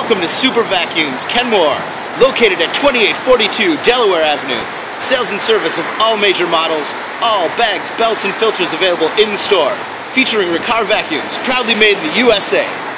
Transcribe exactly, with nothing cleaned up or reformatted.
Welcome to Supervacuums, Kenmore, located at twenty-eight forty-two Delaware Avenue. Sales and service of all major models, all bags, belts, and filters available in store. Featuring Riccar vacuums, proudly made in the U S A.